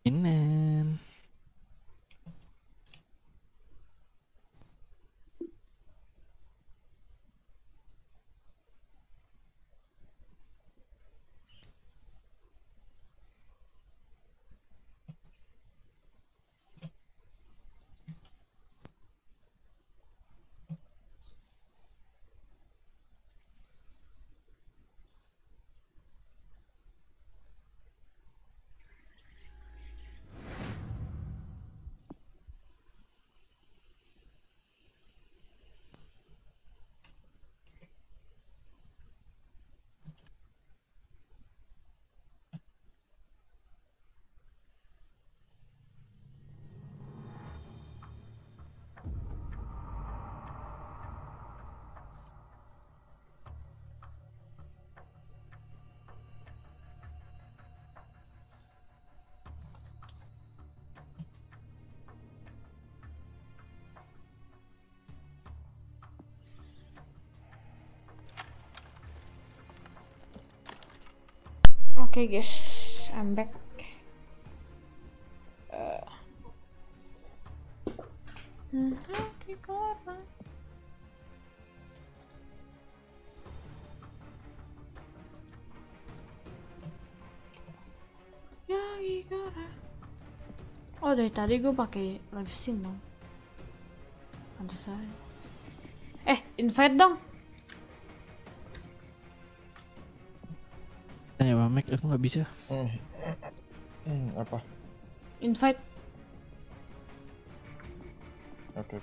Inen. Okay guys, I'm back. Oh dari tadi gue pakai live stream dong. Pantes aja. Invite dong. Tanya Pak Mac, aku nggak bisa. Apa? Invite. Oke.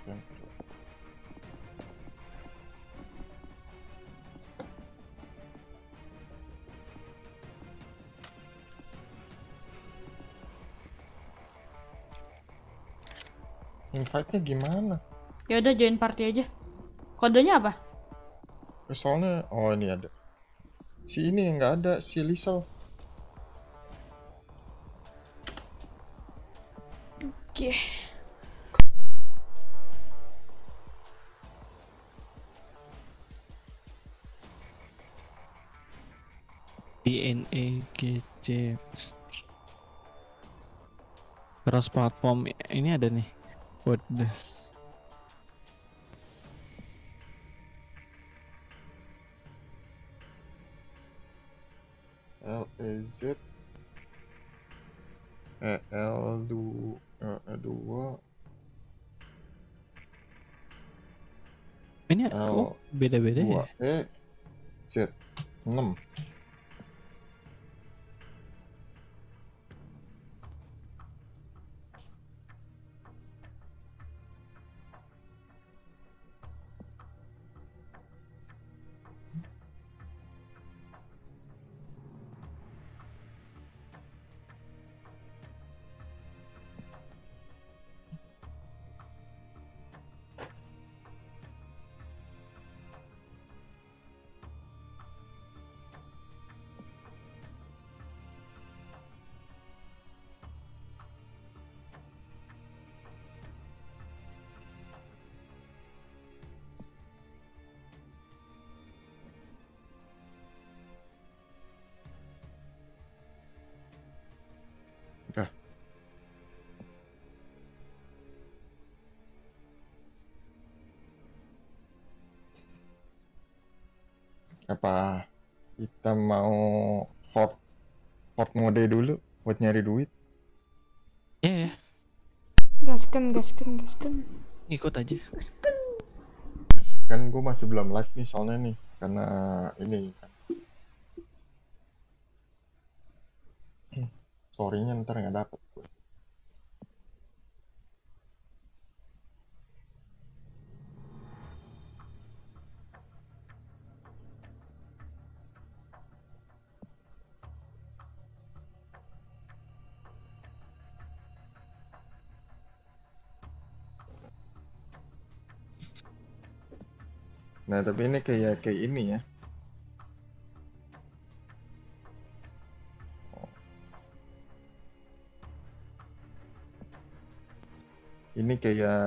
Invite-nya gimana? Ya udah join party aja. Kodenya apa? Soalnya, oh ini ada. Si ini nggak ada, si Lisel. Oke. DNA GC. Cross platform ini ada nih. Waduh. LEZ L2 Ini kok beda-beda ya? L2 Z 6. Udah. Apa kita mau hot mode dulu buat nyari duit? Iya ya, Gaskan. ikut aja. Kan gue masih belum live nih soalnya nih karena ini kan story-nya ntar nggak dapet gue. Nah tapi ini kayak ini ya. Ini kayak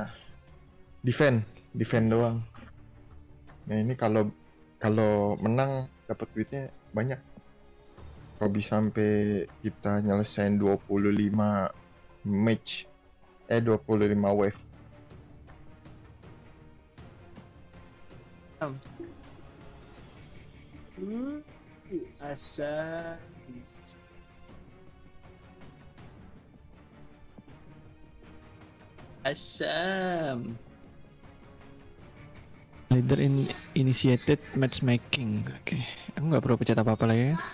defend doang. Nah ini kalau menang dapat duitnya banyak. Kok bisa sampai kita nyelesain 25 match 25 wave. Asa. Asam. Leader initiated matchmaking. Oke. Aku nggak perlu pencet apa-apa lagi ya.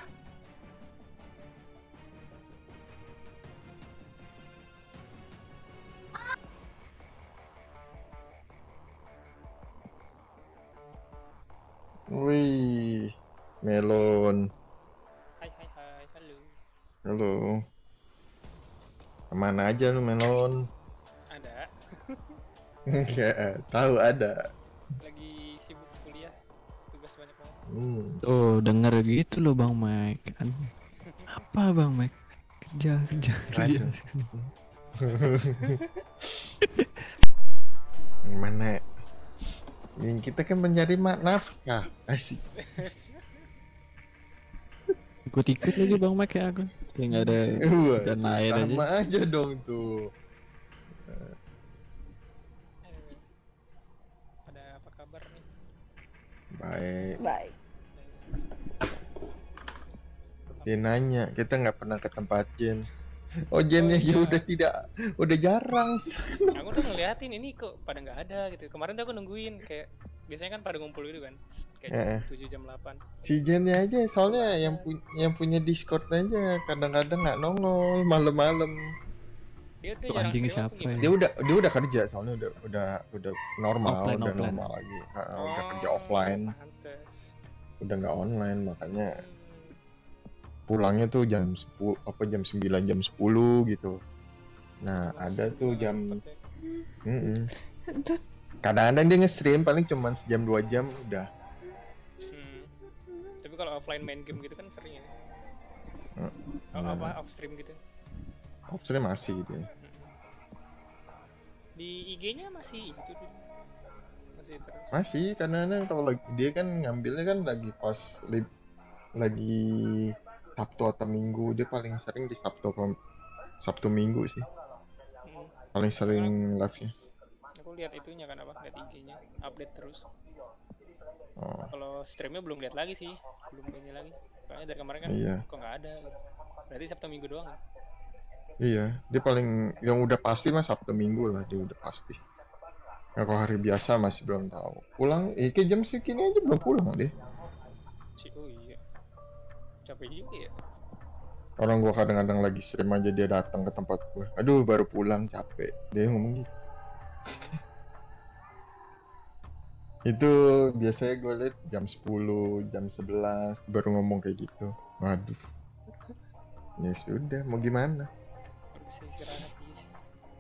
Wih, Melon. Hai, halo. Halo. Kemana aja lu Melon? Ada, Enggak, tahu ada. lagi sibuk kuliah, tugas banyak banget. Tuh denger gitu loh Bang Mike. Kan. Apa Bang Mike? Kerja. Aduh. Gimana? Yang kita kan mencari nafkah. Asik. Ikut-ikut lagi Bang Mike ya aku. Kayak nggak ada Wah, dan lain aja. sama aja dong tuh. Ada apa kabar nih? Baik. Baik. Dia nanya, kita nggak pernah ke tempat Jen. Oh Jennya ya udah jarang. Aku udah ngeliatin ini kok pada nggak ada gitu. Kemarin tuh aku nungguin kayak biasanya kan pada ngumpul gitu kan. Kayak jam 7 jam 8. Si Jennya aja, soalnya yang punya Discord aja kadang-kadang nggak nongol malam-malam. Dia udah Tuh jarang anjingnya stream apa siapa ya? gimana? Dia udah kerja, soalnya udah normal, Offline. normal lagi. Udah kerja offline, Pantes. udah nggak online, makanya Hmm, pulangnya tuh jam 10 jam 9 jam 10 gitu. Nah, nggak ada sempet- tuh nggak jam sempet ya. Tuh, kadang-kadang dia nge-stream paling cuman sejam 2 jam udah. Hmm. Tapi kalau offline main game gitu kan sering ya. Nah. Apa off stream gitu. Opsinya masih gitu ya. Di IG-nya masih itu tuh. Masih terus. Masih karena kalau dia kan ngambilnya kan lagi pas lagi Sabtu atau Minggu, dia paling sering di Sabtu Minggu sih. Hmm. Paling sering live-nya. Aku lihat itunya kan apa, lihat IG-nya, update terus. Oh, Kalau streamnya belum lihat lagi sih, belum ini lagi. Soalnya dari kemarin kan iya. kok nggak ada. Gitu. Berarti Sabtu Minggu doang. Iya, dia paling yang udah pasti mah Sabtu Minggu lah, dia udah pasti. Ya kalau hari biasa masih belum tahu. Pulang, kayak jam segini aja belum pulang deh. Oh iya, capek juga ya. Orang gua kadang-kadang lagi stream aja dia datang ke tempat gua. Aduh, baru pulang capek. Dia ngomong gitu. Itu biasanya gue liat jam 10, jam 11 baru ngomong kayak gitu. Waduh. Ya sudah, mau gimana? Bisa istirahat iya sih.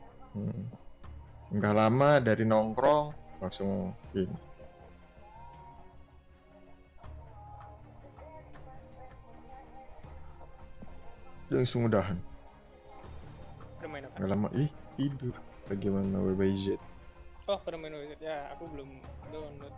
Nggak lama dari nongkrong langsung ini. Langsung udahan. Udah main apa? Nggak lama, tidur. Bagaimana WBZ? Oh, udah main WZ ya. Aku belum download.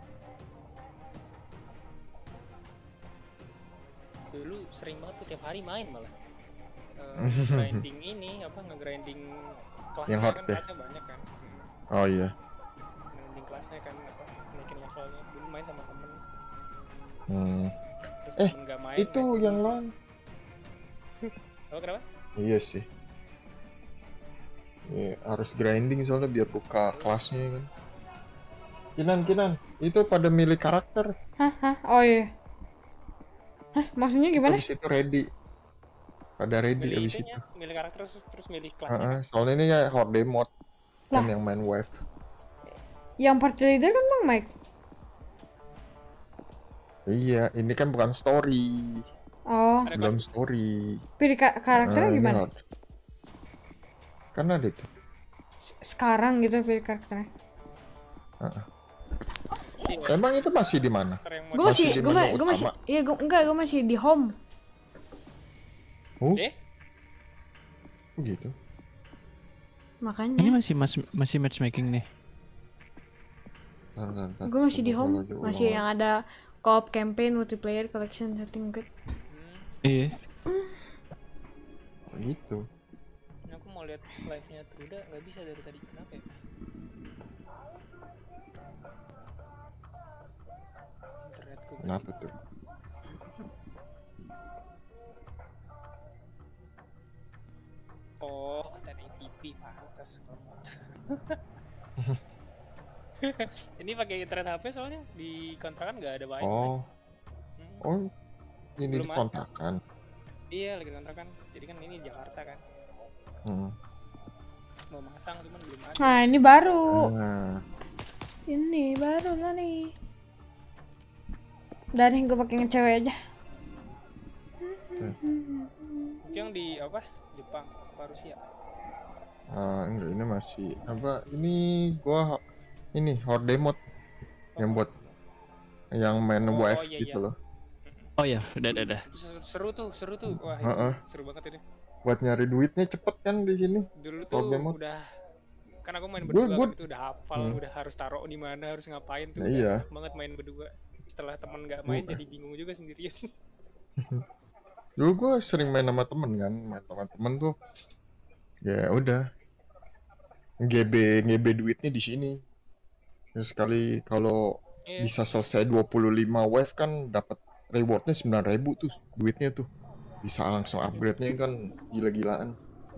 Dulu sering banget tuh tiap hari main malah. Grinding ini apa nge-grinding kelasnya Yang kan hard ya? kelasnya banyak kan. Oh iya. Grinding kelasnya kan apa naikin levelnya. Dulu main sama temen. Hmm. Terus Eh, temen nggak main. Itu main yang sendiri. lain. Apa kenapa? Iya sih. Ya, harus grinding soalnya biar buka kelasnya kan. Kinan, itu pada milih karakter. hah, oh iya. Hah, maksudnya gimana? Habis itu ready. Pada ready Milih habis itunya, itu. milih karakter terus milih kelasnya. Kan? Soalnya ini ya horde mode kan Lah. yang main wave. Yang party leader kan Bang Mike. Iya, ini kan bukan story, Oh, Ada belum kelas story. pilih karakternya Ini gimana? horde. Kan ada itu. Sekarang gitu pilih karakternya. iya, Emang itu masih di mana? karakter yang Gue Masih masih, di gue menu masih, utama. iya gue masih di home. Oh, Eh, gitu. Ini Makanya masih matchmaking nih. Ntar. gue masih di Gua home, lagi masih ulang yang ada co-op campaign, multiplayer, collection, setting good. Iya. gitu. Ini aku mau lihat live-nya Truda, nggak bisa dari tadi. Kenapa ya? Internetku. Kenapa tuh? Oh, 1080p pantas banget. Ini pakai internet HP soalnya di kontrakan nggak ada wifi. Oh, oh, ini Belum ada. dikontrakan. Iya, lagi kontrakan. Jadi kan ini Jakarta kan. Mau masang cuman belum ada. Nah, ini baru. Nah, Ini baru lah nih. Dan gue pakai yang cewek aja. Itu yang di apa? Jepang apa Rusia? enggak, ini masih apa? Ini gua ini horde mode yang buat yang main Oh, WF iya, gitu iya. loh. Oh ya, udah. Itu seru tuh. Wah, Heeh. ini seru banget ini. Buat nyari duitnya cepet kan di sini. Dulu tuh Horde mode. udah kan aku main Gua- berdua gua- kan itu udah hafal, udah harus taruh di mana, harus ngapain tuh. Nah, udah iya. enak banget main berdua. Setelah teman nggak main jadi bingung juga sendirian. Dulu gua sering main sama temen kan, main sama temen tuh. Ya udah. GB duitnya di sini. Terus sekali kalau Iya. bisa selesai 25 wave kan dapat rewardnya 9.000 tuh duitnya tuh. Bisa langsung upgrade-nya kan gila-gilaan.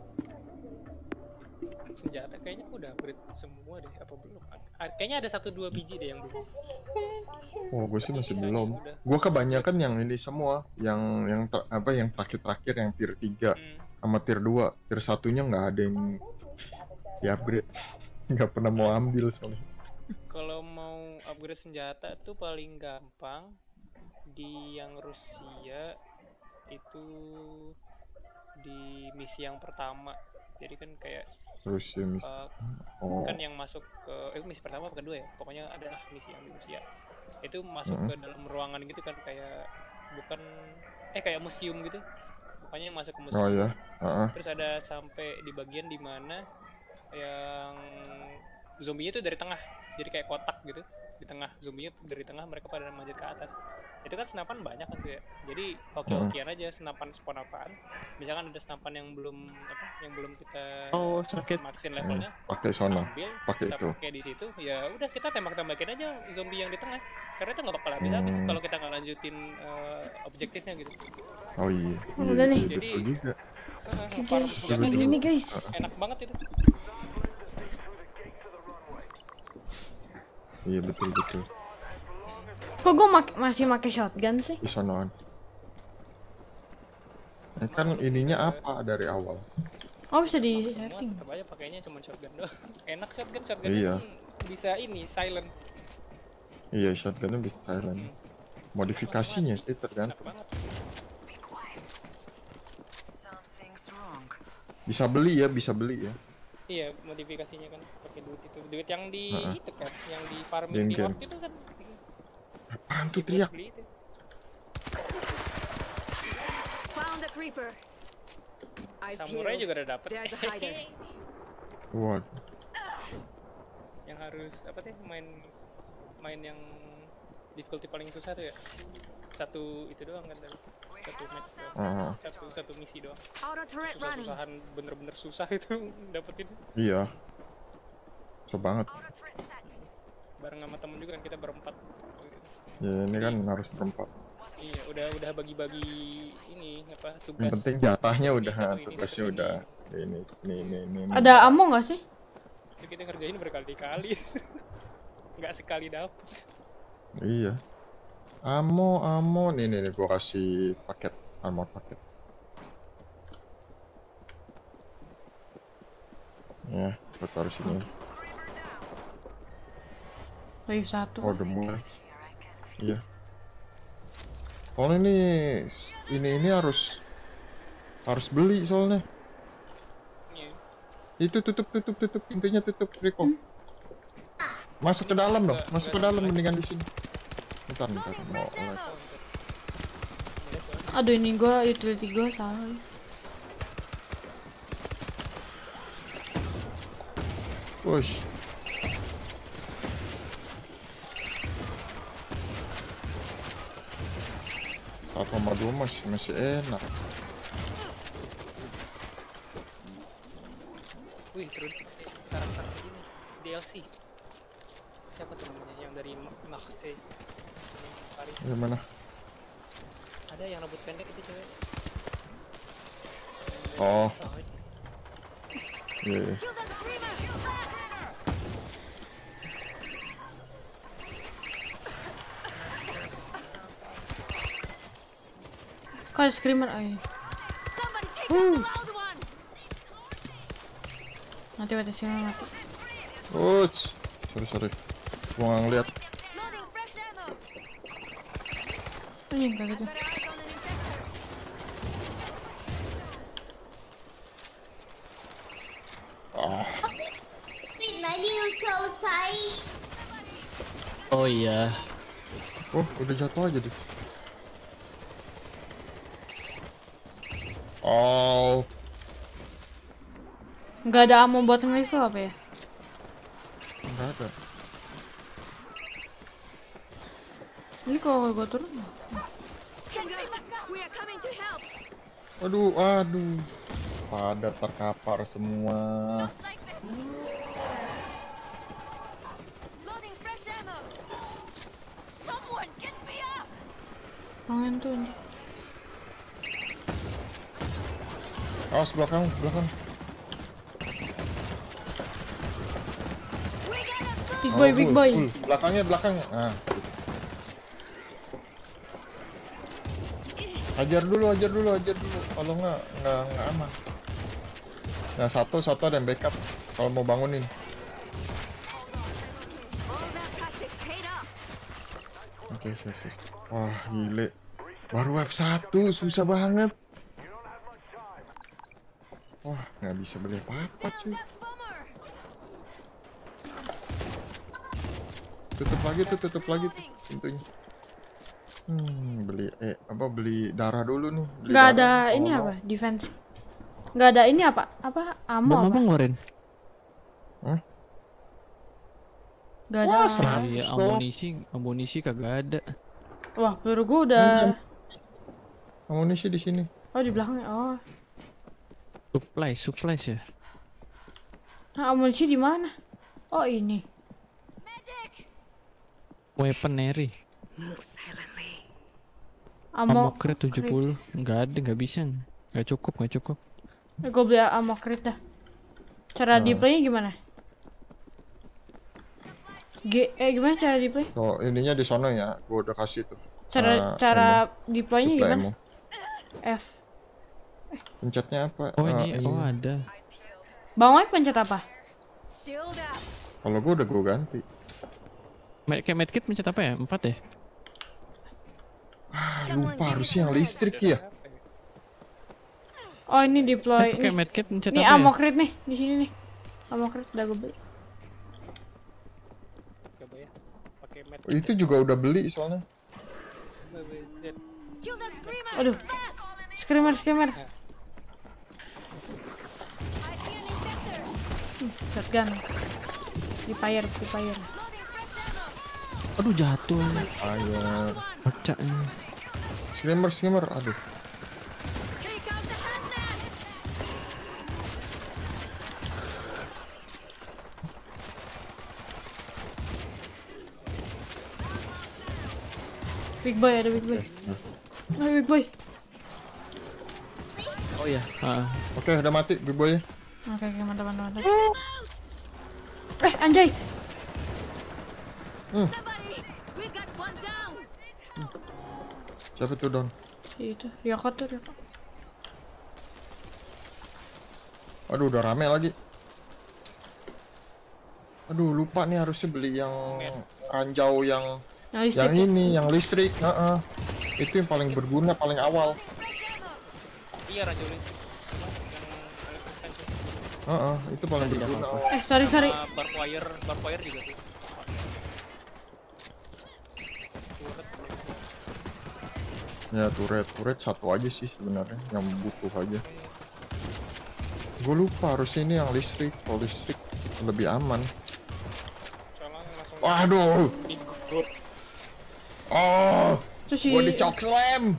Senjata kayaknya udah upgrade semua deh, apa belum? Kayaknya ada 1-2 biji deh yang belum. Oh, gue sih masih Sisanya belum. udah. Gue kebanyakan yang ini semua, yang yang terakhir-terakhir yang tier 3 sama tier 2. Tier 1-nya nggak ada yang di-upgrade. Nggak pernah mau ambil soalnya. Kalau mau upgrade senjata tuh paling gampang di yang Rusia itu di misi yang pertama. Jadi kan kayak Terus ya oh, kan yang masuk ke misi pertama apa kedua ya? Pokoknya adalah misi yang di Rusia. Itu masuk ke dalam ruangan gitu kan kayak bukan kayak museum gitu. Pokoknya masuk ke museum. oh ya. Terus ada sampai di bagian dimana yang zombinya tuh dari tengah, jadi kayak kotak gitu di tengah, zombinya dari tengah, mereka pada manjat ke atas. Itu kan senapan banyak kan tuh ya, jadi oke-okean aja senapan spawn apaan. Misalkan ada senapan yang belum kita sakit. maksin levelnya, Pakai sono, ambil pakai kita itu. pakai di situ, ya udah kita tembak-tembakin aja zombie yang di tengah, karena itu nggak bakal habis-habis kalau kita nggak lanjutin objektifnya gitu. Oh iya. Udah nih. Betul Jadi- juga. Oke guys, yang ini guys. Enak banget itu. Iya betul. Kok gue masih pakai shotgun sih? Di sonoan. Kan ininya apa dari awal? Oh bisa di Semua setting. tetap aja pakainya cuma shotgun doang. Enak shotgun Iya. kan bisa ini silent. Iya, shotgunnya bisa silent. Modifikasinya sih Enak tergantung. banget. Bisa beli ya. Iya, modifikasinya kan pakai duit itu. Duit yang di Heeh. itu kan, yang di farming Yang di game. Horde itu kan. Apaan tuh Buat teriak? beli itu. Found the creeper. Eyes Samurai peeled. juga udah dapet. There's a hider. What? Yang harus apa tuh main yang difficulty paling susah tuh ya. Satu itu doang kan tadi. Satu match doang. Satu misi doang. Auto turret running. Susah-susahan bener-bener susah itu dapetin. Iya. So banget. Bareng sama temen juga kan, kita berempat. Ya ini kan harus berempat. Iya, udah bagi-bagi ini apa tugas. Yang penting jatahnya Ini udah, satu ini, tugasnya satu udah. Ini. Ada ammo nggak sih? Itu kita ngerjain berkali-kali. Nggak sekali dapet. Iya. Ammo. Nih gua kasih paket armor paket. Ya, gua taruh sini. Wave 1. Oh, udah mulai. Iya. Oh ini harus beli soalnya. Iya. Itu tutup pintunya, tutup Riko. Masuk ke dalam dong, masuk ke dalam mendingan di sini. Bentar mau live. Aduh ini gue utility gue salah. Push. Satu sama dua masih enak. Wih, terus karakter ini DLC. Siapa tuh namanya yang dari Marseille? Paris. Gimana? Ada yang rambut pendek itu cewek. Oh. Iya. Kill that screamer! Kok ada screamer? Oh ini. Somebody take out the loud one! Mati screamer mati. Uts. Sorry. Gua nggak ngeliat. Loading fresh ammo! Anjing kayak gitu. Better eyes on an infector! Oh iya. Oh, udah jatuh aja deh. Oh, Nggak ada ammo buat nge-refill apa ya? nggak ada. Ini kalau gue turun. We are coming to help! Aduh. Pada terkapar semua. Not like this! Loading fresh ammo! Someone get me up! Pengen tuh anjing. Awas belakang. We got a food! Big boy. Belakangnya. Nah. Ajar dulu. Kalau nggak aman. Nah, satu ada yang backup kalau mau bangunin. All that practice paid off! Oke. Wah, gile. Baru F1 susah banget. Wah, nggak bisa beli apa-apa cuy. That bummer! Tutup lagi tuh pintunya. Beli darah dulu nih. Nggak ada ini apa? Defense. Nggak ada ini apa? Apa? Ammo Bang apa? ngeluarin. Nggak ada. Wah, 100 Iya, dong. amunisi kagak ada. Wah, peluru gue udah. Amunisi di sini. Oh, di belakangnya. Oh. Supplies ya. Nah, amunisi di mana? Oh, ini. Medic! Weaponry. Move silently. Ammo Ammo crate 70. Nggak bisa. Nggak cukup. Gue beli ammo crate dah. Cara di play gimana? Gimana cara di play? Oh, ininya di sono ya. Gua udah kasih tuh. Cara deploy-nya Supply gimana? ammo. F. Pencetnya apa? Oh ini, iya. ada. Bang Mike pencet apa? Shield up! Kalau gua udah ganti. Kayak medkit pencet apa ya? 4 ya? Lupa harusnya yang listrik ya. Oh, ini deploy. Kayak Nih, medkit pencet ini apa ammo ya? crate nih, di sini nih. Ammo crate udah gue beli. Coba ya. Pakai med. Itu juga udah beli soalnya. Kill that screamer! Aduh. Fast! Screamer. I see an infector! Shotgun. Di fire. Loading fresh ammo! Aduh jatuh. Ayo. Pecah ini. Screamer. Aduh. Take out the hazmat! Big boy. Oh, big boy. Oh ya. Oke, udah mati big boy. Oke, mantap. Anjay. Somebody! We got one down! Siapa tuh Don? Itu, Ryoko tuh. Aduh, udah rame lagi. Aduh, lupa nih harusnya beli yang ranjau yang Listrik. ini, yang listrik. Itu yang paling berguna, paling awal. Iya raja listrik. Itu paling berguna. Sorry. Barbed wire juga tuh. Ya, turret satu aja sih sebenarnya yang butuh aja. Gue lupa harusnya ini yang listrik. Kalau listrik lebih aman. Soalnya langsung Waduh. di grup. Oh, Terus si gue dicok slam.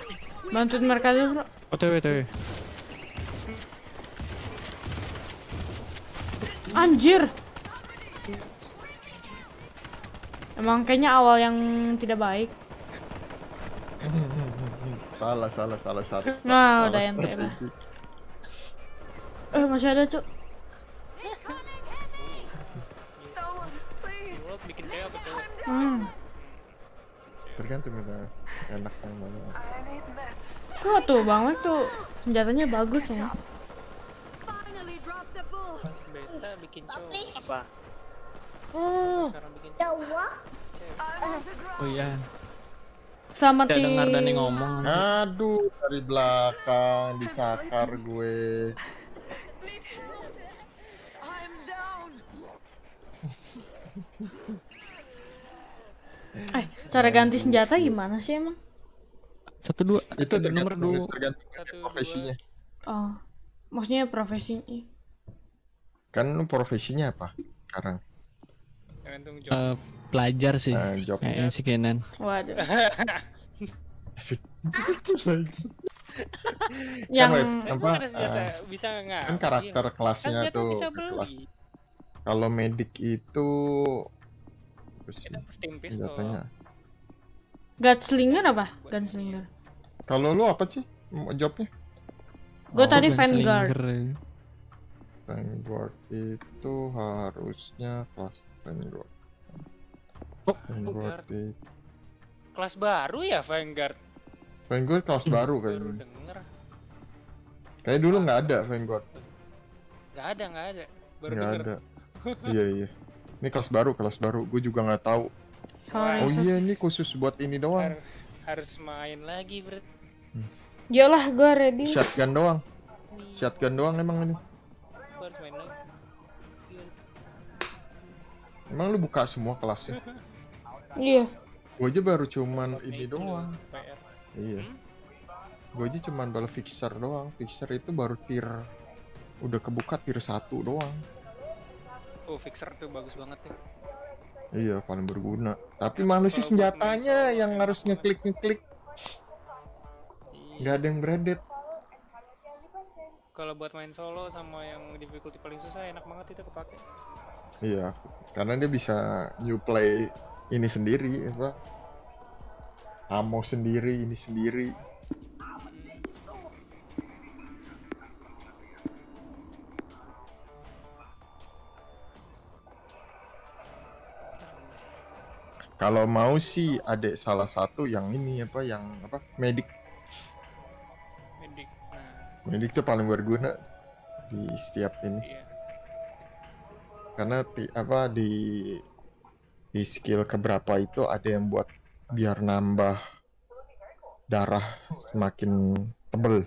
bantuin mereka dulu, bro. OTW. Anjir. Emang kayaknya awal yang tidak baik. Salah satu. Nah, salah udah ente lah. strategi. Masih ada, Cuk. Lo bikin cewek apa cowok? Tergantung kita enak yang mana. Tuh, Bang Mike tuh senjatanya bagus ya. Finally dropped the bull. Pas beta bikin cowok. Apa? Sekarang bikin cewek. Oh iya. Sama Tidak dengar Dani ngomong. Aduh, dari belakang dicakar gue. Cara ganti senjata gimana sih emang? 1 2. Itu nomor 2. tergantung Satu, profesinya. Oh, maksudnya profesinya. Kan lu profesinya apa sekarang? tergantung job. Pelajar sih. Job. Kayaknya si Kenan. Waduh. Asik. Yang apa? Ada senjata bisa nggak? Kan karakter Kan kelasnya senjata tuh bisa kelas. beli. Kalau medik itu Kita steam pistol. senjatanya. gunslinger apa? Gunslinger. Kalau lu apa sih jobnya? Gue Oh, tadi Gunslinger. Vanguard. Vanguard itu harusnya kelas Vanguard. Oh, Vanguard itu Kelas baru ya Vanguard. Vanguard kelas baru Baru kayaknya. denger. Kayak dulu nggak ada Vanguard. Nggak ada. Baru Nggak denger. ada. Iya. Ini kelas baru. Gue juga nggak tahu. Oh Horizon. iya, ini khusus buat ini doang. Harus main lagi bro. Yolah, gue ready. Shotgun doang emang ini. Gua harus main lagi. Emang lu buka semua kelasnya? Iya. Gue aja baru cuman ini Itu doang. PR. Iya. Gue aja cuman baru fixer doang. Fixer itu baru tier. Udah kebuka tier 1 doang. Oh fixer tuh bagus banget ya. Iya, paling berguna. Tapi malu sih senjatanya yang harus ngeklik. Nggak ada yang braided. Kalau buat main solo sama yang difficulty paling susah enak banget itu kepake. Iya, karena dia bisa new play ini sendiri, apa? Ammo sendiri, ini sendiri. Kalau mau sih ada salah satu yang ini yang medik. Medik. Nah, Medik tuh paling berguna di setiap ini. iya. Karena di skill keberapa itu ada yang buat biar nambah darah semakin tebel.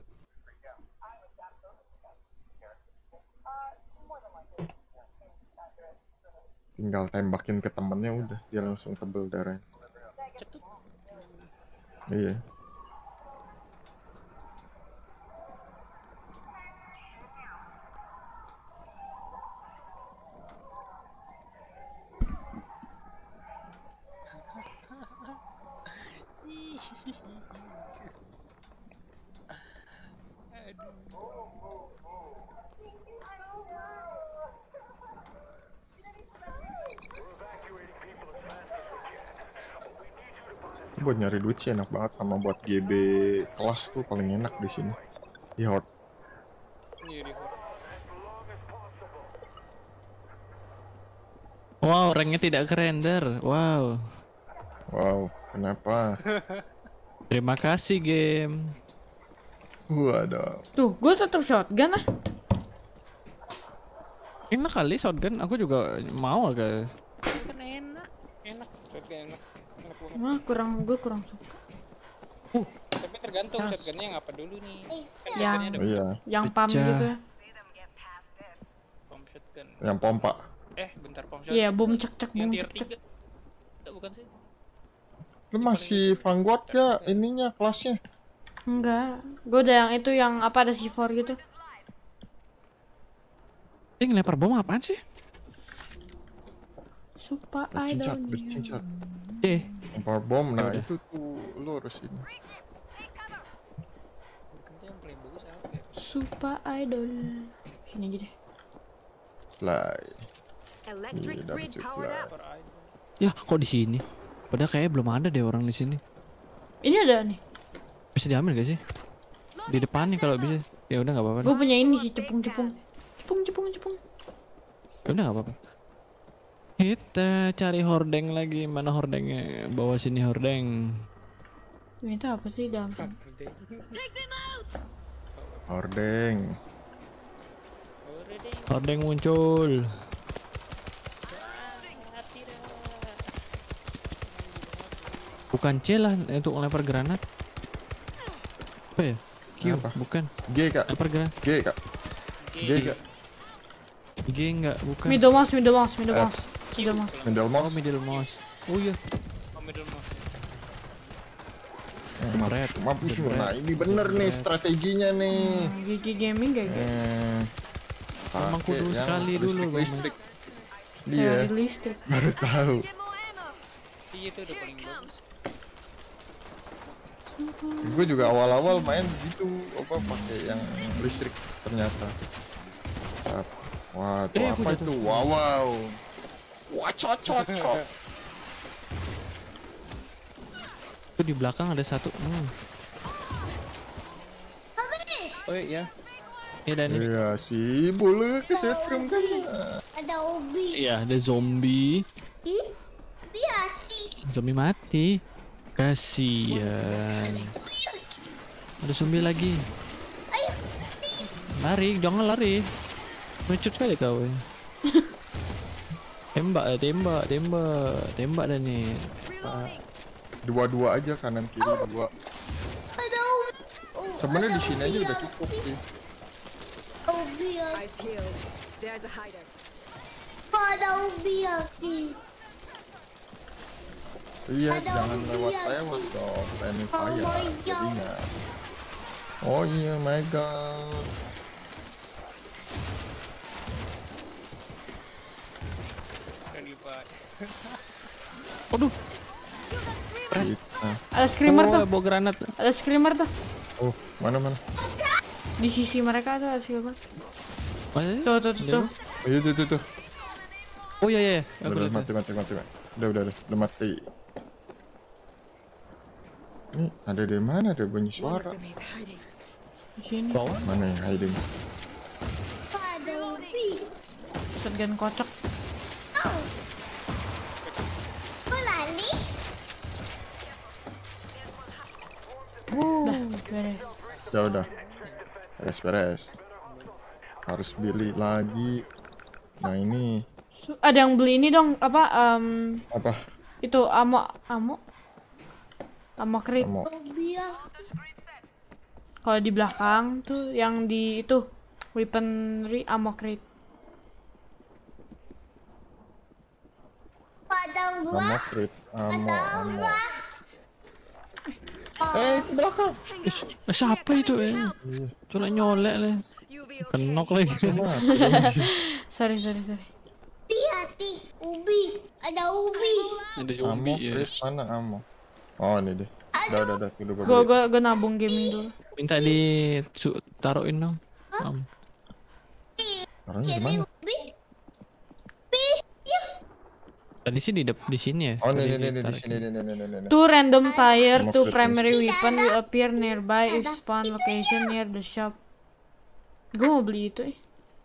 Tinggal tembakin ke temennya udah dia langsung tebel darahnya. Cetut. Iya. Buat nyari duit sih enak banget, sama buat GB kelas tuh paling enak di sini. Di Horde. Iya di Horde. Wow, ranknya tidak kerender. Wow. Wow, kenapa? Terima kasih game. Waduh. Tuh, gue tetap shotgun ah. Enak kali shotgun, aku juga mau agak. Kan enak. Shotgun enak. Enak banget. Wah, gue kurang suka. Tapi tergantung shotgunnya yang apa dulu nih. Kan Yang- shotgunnya ada Iya, Yang pump Pecah. gitu ya. pump shotgun. yang pompa. Bentar pump shotgun. Iya, boom cek Yang boom tier cek. 3. Enggak, bukan sih. Lu masih Vanguard gak ininya kelasnya? Enggak. Gue udah yang itu yang apa ada C4 gitu. Ini ngelempar bom apaan sih? Supa Bercincat, idol. bercincat. Lempar Lempar bom, nah Udah. itu tuh lu harus ini. Bukan tuh yang paling bagus apa ya? Supa idol. Sini aja deh. supply. Electric Iya, dapat grid powered supply. up. Super aja. Ya, kok di sini? Padahal kayaknya belum ada deh orang di sini. Ini ada nih. Bisa diambil gak sih? Di depan nih kalau bisa. Ya udah nggak apa-apa. Gue punya ini sih, cepung. Ya udah nggak apa-apa. Kita cari hordeng lagi. Mana hordengnya? Bawa sini hordeng. Ini tuh apa sih dalam? Hordeng. Hordeng muncul. Bukan C lah untuk lempar granat. Apa ya? Q, Apa? bukan. G kak. Lempar granat. G kak. G kak. G enggak, bukan. Middle mouse. Middle mouse. Middle Oh, mouse. middle mouse. Oh iya. Oh, middle mouse. Jebret. Mampus lu. Jebret. Nah ini bener nih strateginya nih. Gigi gaming gak guys? Memang Pakai kudu yang sekali dulu, Bang. listrik. Kayak Dia listrik. baru tahu. Iya itu udah paling bagus. Gue juga awal-awal main gitu, apa pakai yang listrik ternyata. Wah, tuh aku apa jatuh. itu? Wow. Wah, cocok. Itu di belakang ada satu. Oh iya. Iya dan ini. Iya sih, boleh ke setrum kan. Ada ubi. Iya, ada zombie. Biasi. Zombie mati. Kasian. Ada zombie lagi. Lari, jangan lari. Mecut kali kau. Tembak dan nih. Dua-dua aja kanan kiri dua. Ada ubi. Sebenarnya di sini aja udah cukup sih. Ubi. Eyes peeled. There's a hider. Ada ubi lagi. Iya, Ada jangan ubi lewat-lewat dong. Planning Oh fire. my God. Jadinya. Oh iya, my god. Ready pak. Waduh, Kita. Ada screamer tuh. bawa granat. Ada screamer tuh. Oh, mana? Di sisi mereka tuh ada screamer. Mana? Tuh. Oh iya, tuh. Oh iya. Aku Udah lihat. mati. Udah mati. Ini ada di mana? Ada bunyi One suara. of them is hiding. Di sini. Bawah. Mana yang hiding? Ada ubi. Shotgun kocok. Lali. Dah, beres. Ya udah. Beres. Harus beli lagi. Nah ini Ada yang beli ini dong, apa? apa? Itu ammo crate. Kamu Ubi Kalau di belakang tuh yang di itu weaponry ammo crate. Padang kamu gua. crit ammo. Itu belakang. Siapa itu Coba nyolek lah. You'll be okay. Kenok lagi. Sorry. Hati. Ubi. Ada ubi. Ada Ammo zombie ya. crit mana ammo? Oh ini deh. Udah. Udah gua beli. Gue nabung gaming dulu. Minta taruhin dong. Orangnya di mana? Ubi. Tadi sih di sini ya. Oh Tadi ini di ditaruh. sini nih. Two random tire, Ammo two crate. primary weapon will appear nearby if spawn location near the shop. Gue mau beli itu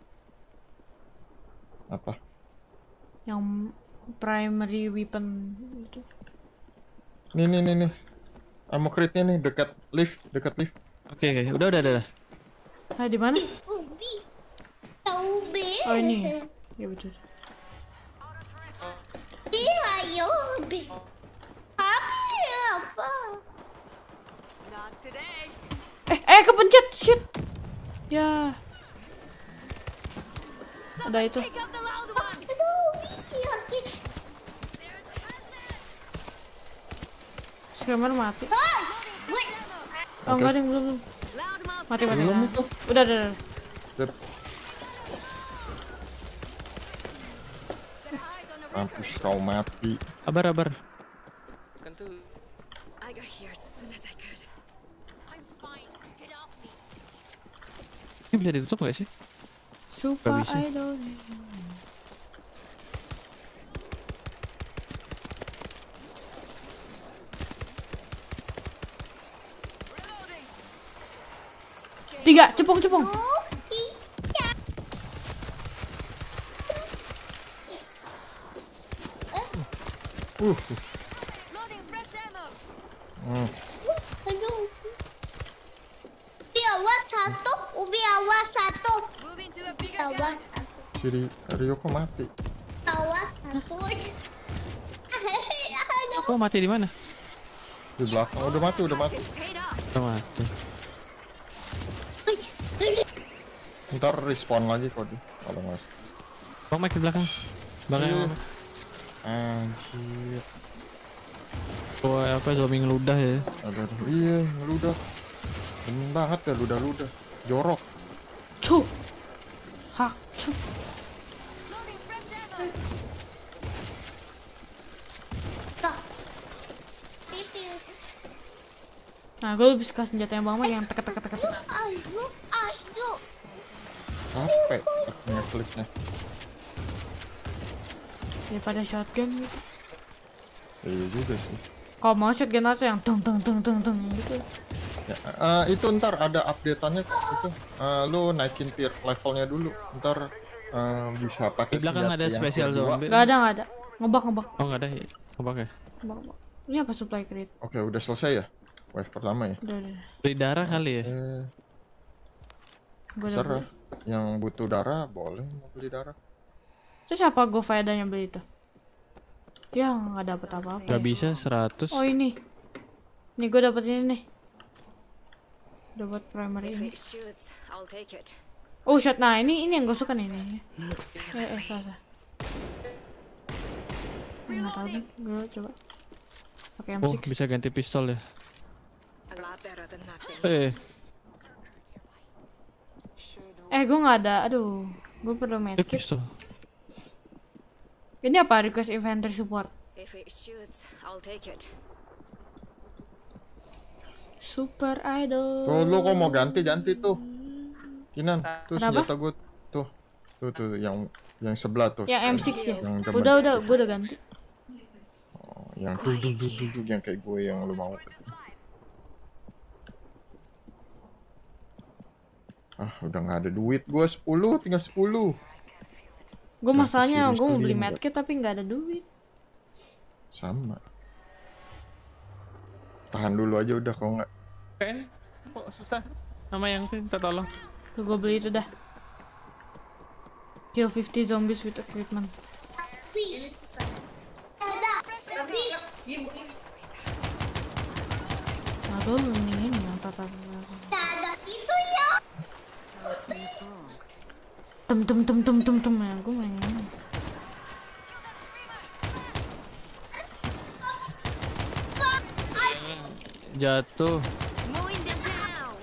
Apa? yang primary weapon itu. Nih. Ammo critnya nih dekat lift. Oke, udah. Ah, di mana? Ubi. Ubi. Oh ini. Ya betul. Iya, ubi. Apa? Not today. Kepencet, shit. Ya. Ada itu. Pick up the loud one. Ada ubi lagi. Screamer mati. Wait. Oh enggak deh, belum. Loud mouth. Mati. Belum itu. Udah. Ter- Mampus kau mati. Sabar. Kan tuh I got here as soon as I could. I'm fine. Get off me. Ini bisa ditutup gak sih? Super bisa. idol. 3, cepung. Loading fresh ammo. Aduh. Ubi awas satu. Moving to a bigger Awas gun. satu. Si Ryoko mati. Awas satu. Aduh. Kok mati di mana? Di belakang. Udah mati. Paid off. Udah mati. Ntar respawn lagi kok di. Kalau nggak salah. Bang Mike di belakang. Belakang. Iya. Bang Mike. Anjir. Oh, apa zombie ngeludah ya? Aduh. Iya, ngeludah. Demen banget ya ludah-ludah. Jorok. Cuk. Hak, cuk. Loading fresh ammo. Tuh. Pipis. Nah, gue lebih suka senjata yang Bang Mike yang tek. Ayo. Capek ngekliknya. Daripada shotgun gitu. Iya juga sih. Kalau mau shotgun aja yang tung gitu. Ya, itu ntar ada update-annya itu. Lu naikin tier levelnya dulu. Ntar bisa pakai Di belakang senjata ada yang spesial kedua. zombie. Gak ada. Ngebak. Oh, enggak ada ya. Apa ya? Ngebak. Ini apa supply crate? Oke, udah selesai ya? Wave pertama ya? Udah. Beli darah kali ya? Gue udah Serah. beli. Yang butuh darah boleh mau beli darah. Terus apa gue faedahnya beli itu? Ya nggak dapet apa-apa. Gak bisa 100. Oh ini. Nih gue dapet ini nih. Dapat primary If ini. it shoots, I'll take it. Oh shot, nah ini yang gue suka nih ini. Salah. Nggak tahu nih, gue coba. Pakai Oh, M6. bisa ganti pistol ya? A lot better than nothing. Gue nggak ada. Aduh, gue perlu medkit. Pistol. Ini apa? Request inventory support. If it shoots, I'll take it. Super idol. Tuh lu kok mau ganti tuh. Kinan, tuh Kenapa? senjata gue tuh. Tuh yang sebelah tuh. Yang M6 ya. Yang demen. Udah, gue udah ganti. Oh, yang duduk yang kayak gue yang lu mau. Udah nggak ada duit gue 10, tinggal 10. Gue Nah, masalahnya kesini gue mau beli sekali, medkit tapi nggak ada duit. Sama. Tahan dulu aja udah kalau nggak. Kok susah? Nama yang minta tolong. Tuh gue beli itu dah. Kill 50 zombies with equipment. Nah tuh mending ini yang tata. Ada itu ya. Tem ya gue main ini. Jatuh. Mowing them down.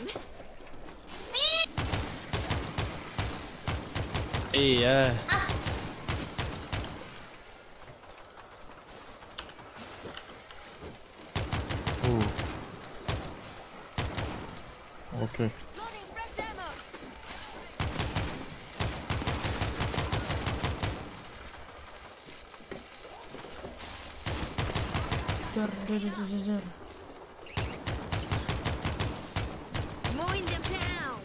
Iya. Oke. Loading fresh ammo. Dor. Mowing them down.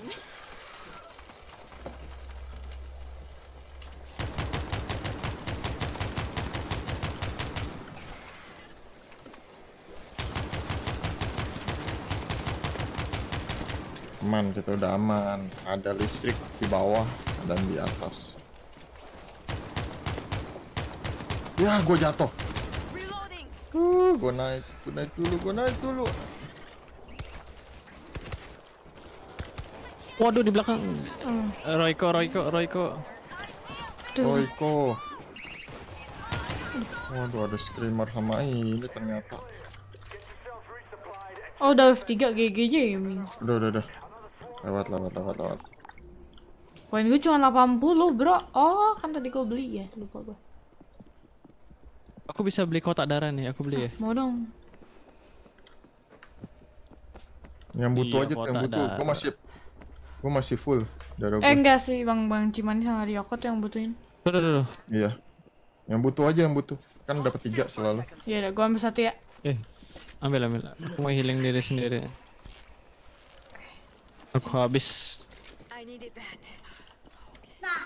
Aman, kita udah aman. Ada listrik di bawah dan di atas. Ya, gue jatuh. Reloading. Gue naik dulu. Waduh di belakang. Royko. Royko. Waduh, ada screamer sama ini ternyata. Oh udah F3 GG-nya ya Min. Udah. Lewat. Poin gue cuma 80 bro. Oh kan tadi gue beli ya. Lupa gue. Aku bisa beli kotak darah nih, aku beli ya. Mau dong. Yang butuh Iya, aja tuh, yang kotak butuh. darah. Gue masih full darah gue. Enggak sih Bang Cimani sama Ryoko tuh yang butuhin. Tuh. Iya. Yang butuh aja yang butuh. Kan dapat 3 selalu. Iya udah gue ambil satu ya. Ambil. Aku mau healing diri sendiri. Aku habis. I needed that. Nah,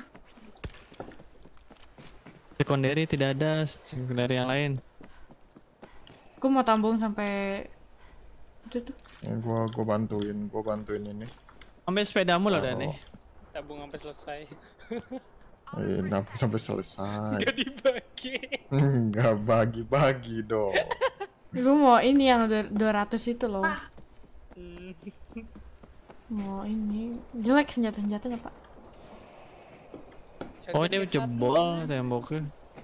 Secondary tidak ada, secondary yang lain. Gue mau tambung sampai itu tuh. Ya, gua bantuin ini. Ambil sepedamu loh Oh. Dani. Tabung sampai selesai. Sampai selesai. Gak dibagi. Nggak bagi-bagi dong. Gue mau ini yang 200 itu loh. Hmm. Mau ini. Jelek senjatanya, Pak. Oh ini Shotgun satu. jebol temboknya.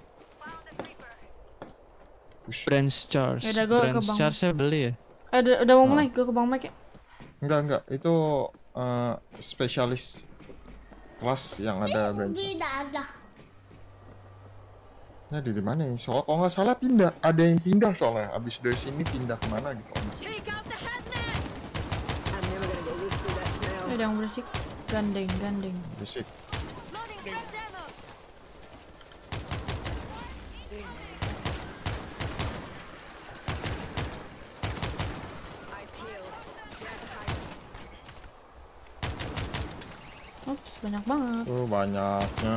Push. Branch charge. Yaudah, gua ke Branch bang. charge saya beli ya. Udah mau mulai, gue ke Bang Mike ya. Enggak. Itu spesialis kelas yang ada branch. tidak ada. Nah, di mana ya? Soalnya kalau nggak salah pindah. Ada yang pindah soalnya. Abis dari sini pindah kemana gitu. Take out the hazmat! I'm never gonna get used to that smell. Ada yang berisik. Gandeng. Berisik. Loading fresh ammo! Eyes peeled. There's a hide. Ups, banyak banget. Banyaknya.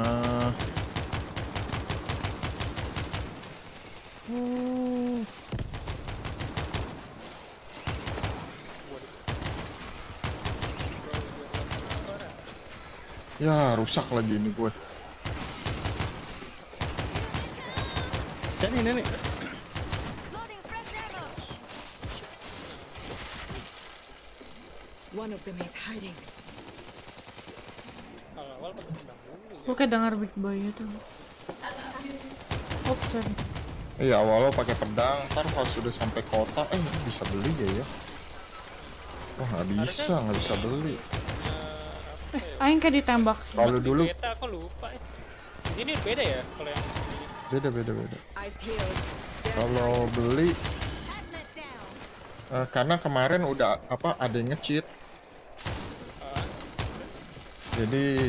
Ya, rusak lagi ini gue. Dani. Loading fresh ammo! One of them is hiding. Awal-awal pakai pedang dulu ya. Gue kayak denger Big Boy itu. Oops, sorry. Iya, awalnya pakai pedang, ntar kalau sudah sampai kota, bisa beli ya? Wah, nggak bisa beli. Aing kayak ditembak. Kalau Pas di dulu beta aku lupa ya. Di sini beda ya kalau yang beda. Eyes peeled. Kalau beli, Hazmat down! karena kemarin udah ada yang nge-cheat. Jadi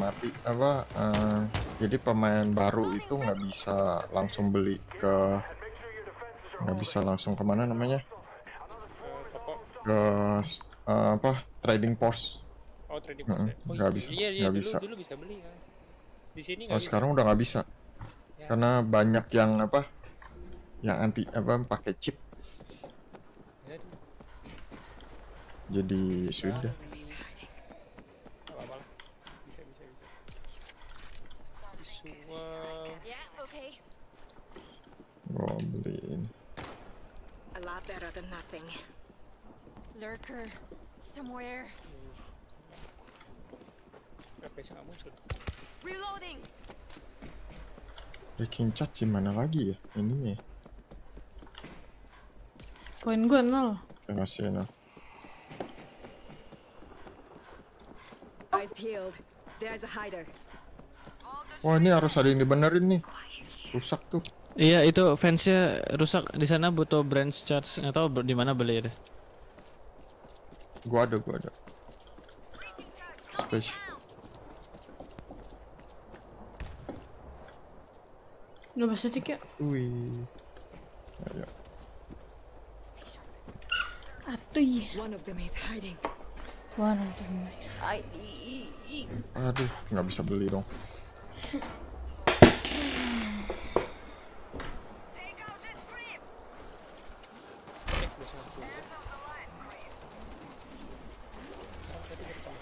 jadi pemain baru itu nggak bisa langsung beli nggak bisa langsung kemana namanya toko. ke trading post. Oh, trading post ya. Oh, Nggak bisa, Iya, nggak bisa. dulu bisa beli kan. Di sini Oh, nggak bisa. sekarang udah nggak bisa Ya. karena banyak yang anti pakai cheat. Jadi, Jadi sudah. nggak apa-apa lah. Bisa. Visual. Yeah, okay. Gua beliin. A lot better than nothing. Lurker. Somewhere. FPS nggak muncul. Reloading! Breaking chat sih mana lagi ya ininya? Poin gue 0. Terima kasih nah. Eyes peeled. There's a hider. Wah, ini harus ada yang dibenerin nih. Rusak tuh. Iya itu fansnya rusak di sana butuh branch charge. Nggak tahu di mana beli deh. Gua ada. Space. Udah bahas detik ya? Wih. Ya. Atuh. One of them is hiding. One of them is Aduh, nggak bisa beli dong. Udah 90. Sampai 30.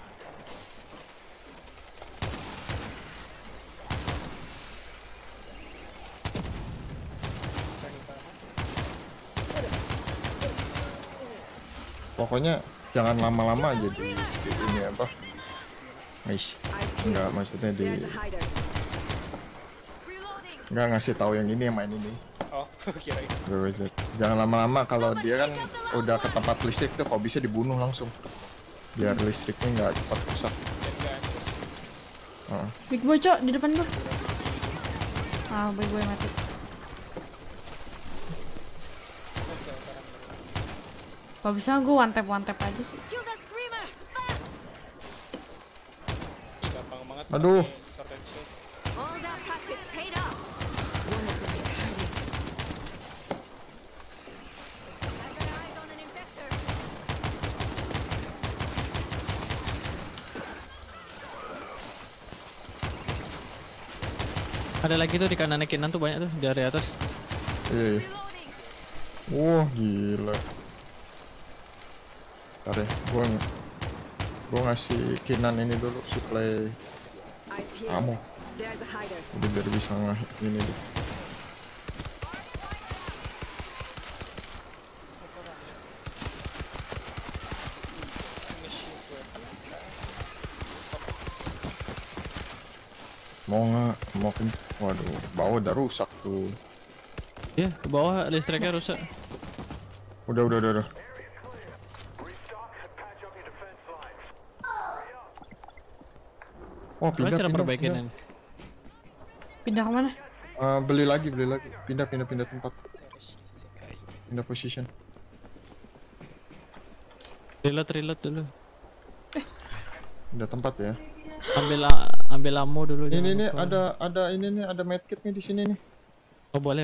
Pokoknya jangan lama-lama aja di ini Nice. Enggak, maksudnya There's a hider. Reloading! enggak ngasih tahu yang ini yang main ini. Oh, kirain. WWZ. Jangan lama-lama kalau dia kan udah ke tempat listrik tuh kok bisa dibunuh langsung. Biar listriknya nggak cepat rusak. Dan nggak hancur. Big Boy, Cok, di depan gua. Big Boy mati. Nggak bisa sekarang. Kalau bisa gue one tap aja sih. Kill the screamer! Fast! Ih, gampang banget. Aduh. pakai sword and shield. All that practice paid off! One of them is hiding. I've got eyes on an infector. Ada lagi tuh di kanan kanan tuh banyak tuh di area atas. Iya. Wah gila. Bentar ya, gua ngasih Kinan ini dulu supply Eyes peeled. ammo. There's a hider. Udah biar bisa ini deh. Mau ke waduh, bawah udah rusak tuh. Iya, ke bawah listriknya rusak. Udah. Oh, Kalian cara perbaikin ini. Pindah kemana? Beli lagi. Pindah tempat. Pindah position. Reload dulu. Pindah tempat ya. Ambil ammo dulu. Ini jangan nih lupa. ada ini nih, ada medkit nih di sini nih. Oh boleh.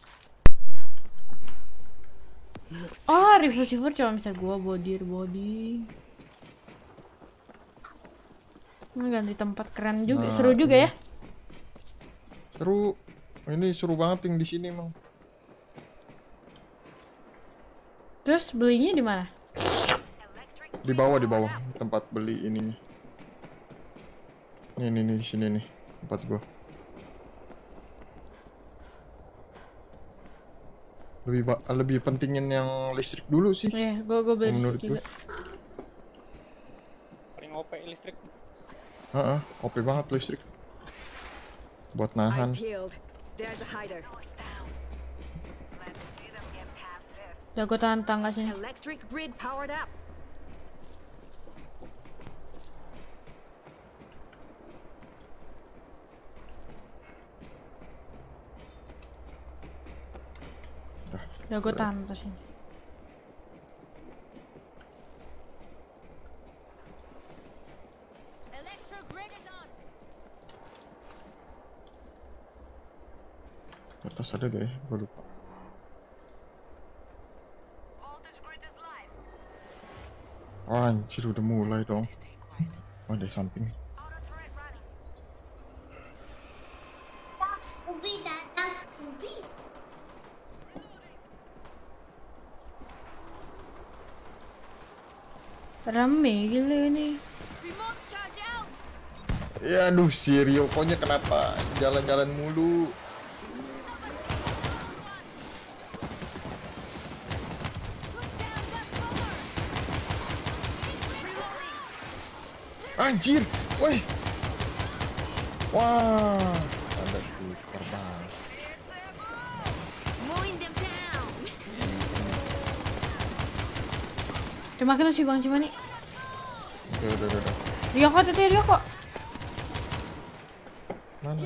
Oh, receiver cuma bisa gua body. Ganti tempat keren juga, Nah, seru juga ya. Seru. Ini seru banget yang di sini, Mang. Terus belinya di mana? Di bawah tempat beli ininya. Nih di sini nih tempat gua. Lebih pentingin yang listrik dulu sih. Iya, gua beli Menurut juga. Paling OP listrik. OP banget listrik. Buat nahan. Eyes peeled. There's a hider. Jago tahan tangga sini. Electric grid powered up. Jago tahan atas sini. Di atas ada gak ya? Gua lupa. Oh, anjir udah mulai dong. Oh, di samping. Das Ubi. Rame gila ini. Ya aduh si Ryoko-nya kenapa jalan-jalan mulu? Anjir, woi. Wah, ada terbang. Mowing them down. Terima kasih si Bang Cimani. Udah. Ryoko tadi Ryoko. Mana?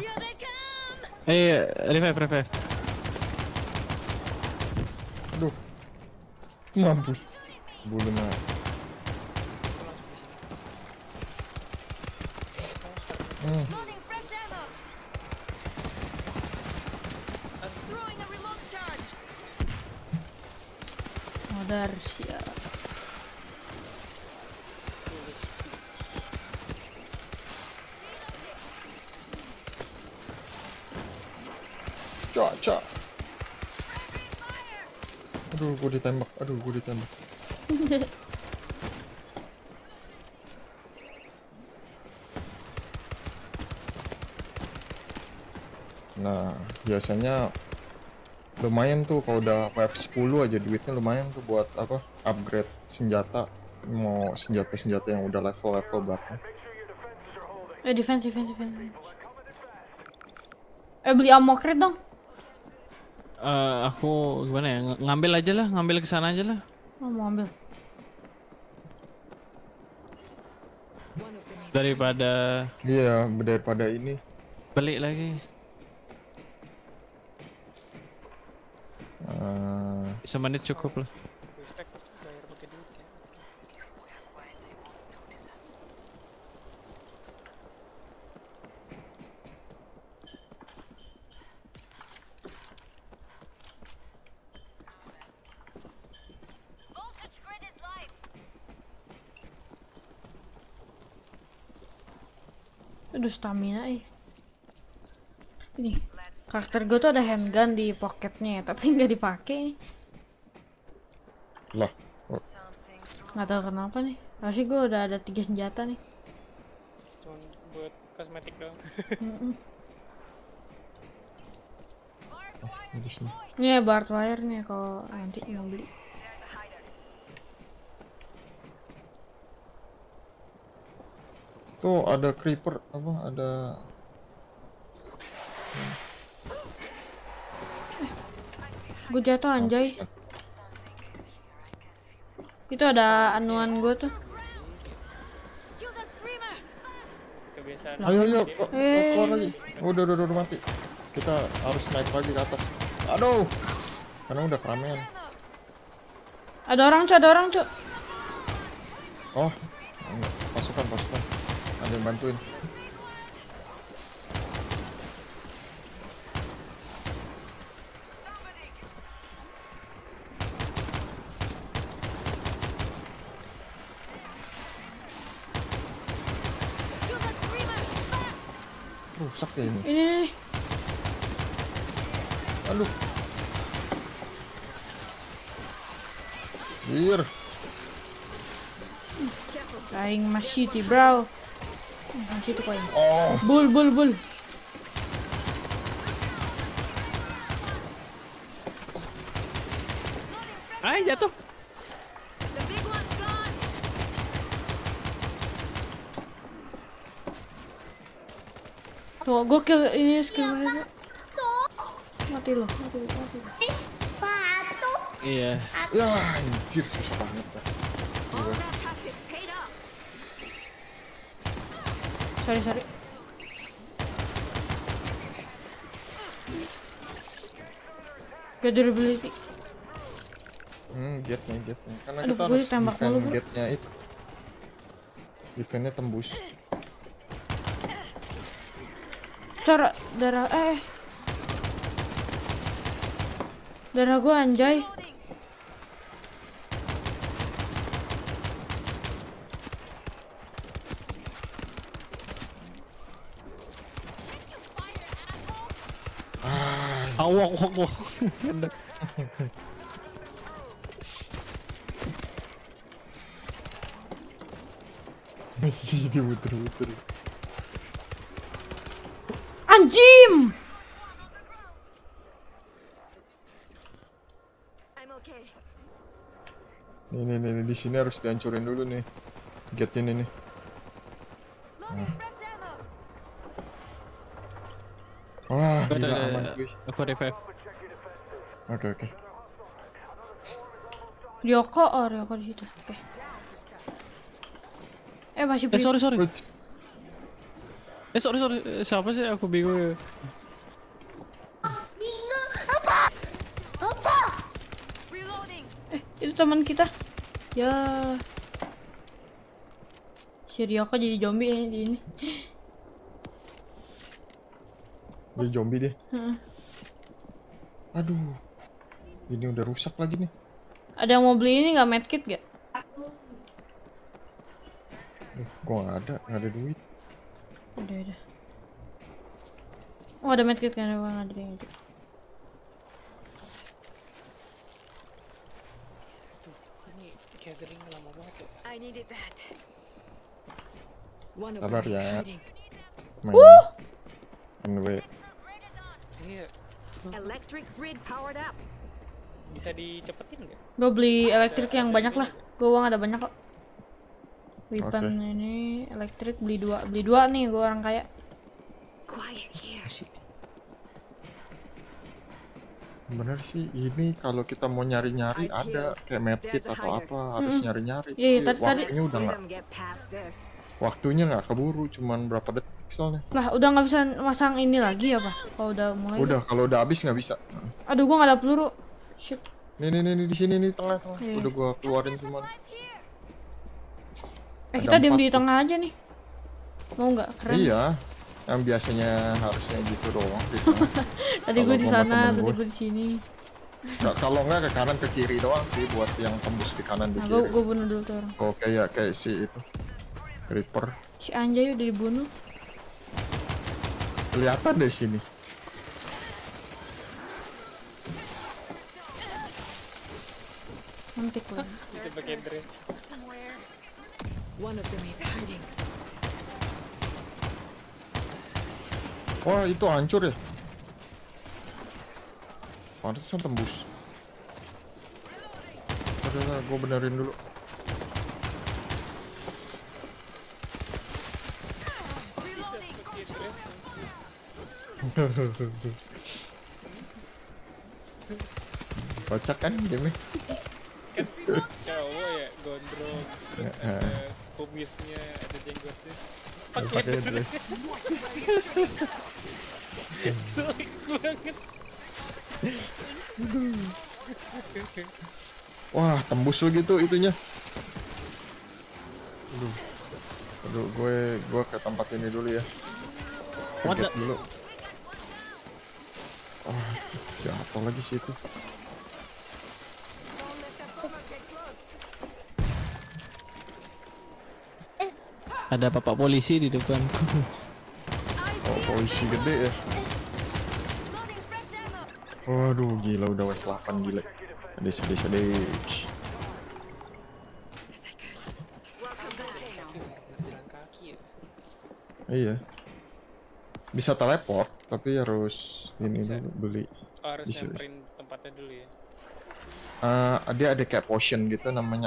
Revive. Aduh. Mampus. Bulu mah. Loading fresh ammo. Throwing a remote charge. Modar siap. Cak. Aduh, gue ditembak. Nah, biasanya lumayan tuh kalau udah wave 10 aja duitnya lumayan tuh buat apa? Upgrade senjata. Mau senjata yang udah level berapa? Defense. Beli ammo crate dong. Aku gimana ya? Ngambil ke sana aja lah. Oh, mau ambil. One of them is Daripada ini. Beli lagi. Semenit cukup lah. Respect bayar pakai duit ya. Aduh, stamina Ini karakter gue tuh ada handgun di pocketnya, tapi nggak dipakai. Lah, Nggak tahu kenapa nih. Harusnya gue udah ada 3 senjata nih. Cuma buat kosmetik doang. Mm-mm. di sini. Ini ya barbed wire nih kalau nanti mau beli. Tuh ada creeper apa? Ada Gue jatuh anjay. Itu ada anuan gue tuh. Kill the screamer. Kebiasaan. Ayo ayo, Dia- keluar lagi. Udah mati. Kita harus naik lagi ke atas. Aduh, karena udah keramaian. Ada orang cu. Oh, pasukan. Ada yang bantuin. Kill the screamer. Rusak ya ini. Ini nih. Aduh. Bir. Flying machete bro. Machete koin. Oh, Bull. Ay, jatuh. The big one's gone. Tuh gue kill ini skill mereka. Mati lo. Batu. Iya. ya anjir susah banget. All that practice paid off. Sorry. Gak durability. Gate-nya. Karena Aduh, kita gue harus ditembak mulu, defend bro. gate-nya itu. Defend-nya tembus. Cara darah darah gue anjay. Loading. Awak. Dia muter-muter. Anjim. I'm okay. Nih, di sini harus dihancurin dulu nih. Gate ini nih. Loading fresh ammo. Wah, Ada, gila ada. aman cuy. Aku revive. Oke. Ryoko di situ. Oke. Masih beli. Sorry. Wih, Sorry. Siapa sih? Aku bingung ya. Bingung apa? Reloading. Itu teman kita. Ya. Si Ryoko jadi zombie ya di ini. dia zombie deh. Heeh. Aduh. Ini udah rusak lagi nih. Ada yang mau beli ini nggak medkit gak? Gua nggak ada duit. Udah. Oh ada medkit kan? Ada yang itu. Ini gathering lama banget ya. I needed that. One of Sabar them is ya. hiding. Main. Anyway. Iya, Electric grid powered up. bisa dicepetin nggak? Gue beli elektrik yang banyak lah. Gue uang ada banyak kok. Weapon Oke. ini elektrik beli dua nih. Gue orang kaya. Quiet here. Bener sih, ini kalau kita mau nyari-nyari Eyes ada peeled. kayak medkit There's a atau hider. apa, harus nyari-nyari. Iya, Tapi tadi- waktunya udah Let nggak, them get past this. waktunya nggak keburu, cuman berapa detik soalnya. Lah udah nggak bisa masang ini lagi ya pak? Kalau udah mulai. Udah, kalau udah habis nggak bisa. Aduh gue nggak ada peluru. Shit. Nih di sini nih tengah. Iya. Udah gua keluarin semua. Ada Kita diem 4 di tuh. tengah aja nih. Mau nggak? Keren. Iya, yang biasanya harusnya gitu doang. Gitu. Tadi gue Kalau di gua sama sana, temen tadi gua. gue di sini. Kalau nggak ke kanan ke kiri doang sih buat yang tembus di kanan di Nah, kiri. gue bunuh dulu tuh orang. Oh kayak si itu creeper Si Anjay udah dibunuh. kelihatan dari sini. Nanti gue. Bisa pakai dress. One of them is hiding. Wah, itu hancur ya. Pantesan tembus. Udah, gue benerin dulu. Kocak kan game Kan cowok ya, gondrong, terus ada kumisnya, ada jenggotnya. pakai dress. Jelek banget. Wah, tembus lo gitu itunya. Aduh, gue ke tempat ini dulu ya. What Kaget the- dulu. Wah, jatuh lagi sih itu. Ada bapak polisi di depan. Oh, polisi gede ya. Waduh, gila udah wave 8 gila. Sedih. Jalan kaki ya. Iya. Bisa teleport, tapi harus ini dulu beli. Oh, harus Bisa. nyamperin tempatnya dulu ya. Dia ada kayak potion gitu namanya